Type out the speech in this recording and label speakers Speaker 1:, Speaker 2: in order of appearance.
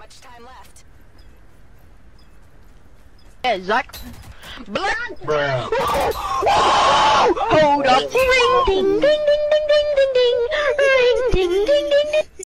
Speaker 1: much time left.
Speaker 2: Yeah, Zach. Black.
Speaker 3: Bruh.
Speaker 2: Hold up. Ding, ding, ding.